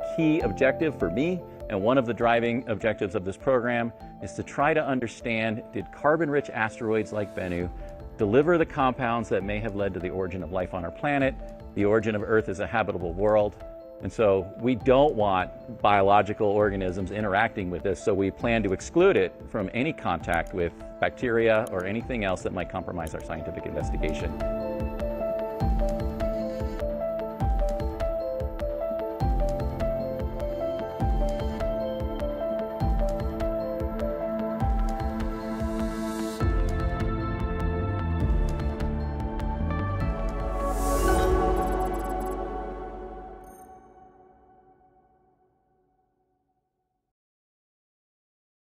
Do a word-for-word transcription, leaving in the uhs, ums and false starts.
key objective for me, and one of the driving objectives of this program, is to try to understand, did carbon-rich asteroids like Bennu deliver the compounds that may have led to the origin of life on our planet, the origin of Earth as a habitable world? And so we don't want biological organisms interacting with this, so we plan to exclude it from any contact with bacteria or anything else that might compromise our scientific investigation.